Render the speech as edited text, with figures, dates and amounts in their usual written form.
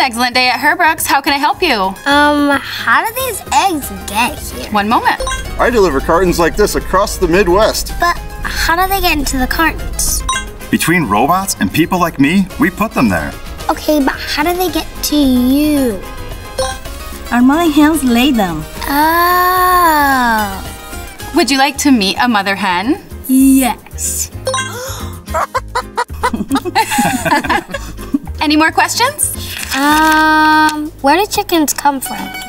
excellent day at Herbruck's. How can I help you? How do these eggs get here? One moment. I deliver cartons like this across the Midwest. But how do they get into the cartons? Between robots and people like me, we put them there. Okay, but how do they get to you? Our mother hens lay them. Oh. Would you like to meet a mother hen? Yes. Any more questions? Where do chickens come from?